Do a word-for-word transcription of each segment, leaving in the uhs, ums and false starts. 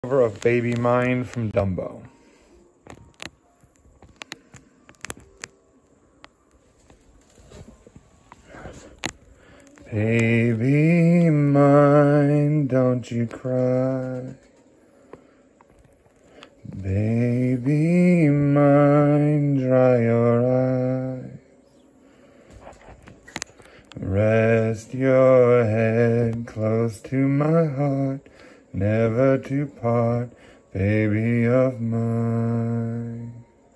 Cover of Baby Mine from Dumbo. Baby mine, don't you cry. Baby mine, dry your eyes. Rest your head close to my heart, never to part, baby of mine.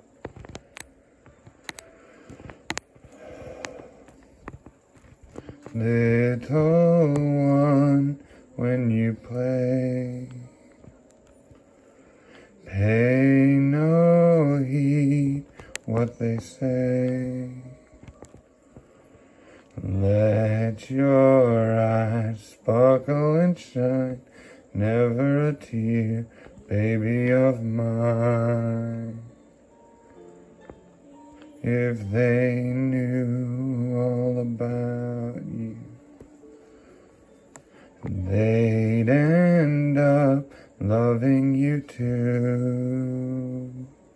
Little one, when you play, pay no heed what they say. Let your eyes sparkle and shine, never a tear, baby of mine. If they knew all about you, they'd end up loving you too.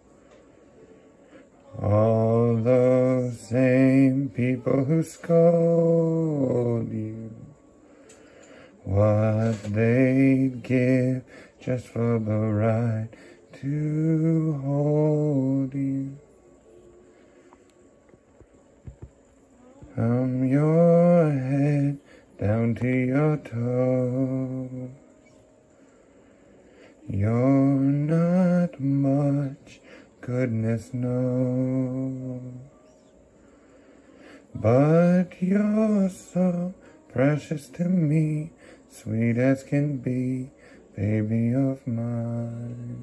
All those same people who scold you, what they'd give just for the right to hold you. From your head down to your toes, you're not much, goodness knows, but you're so precious to me, sweet as can be, baby of mine.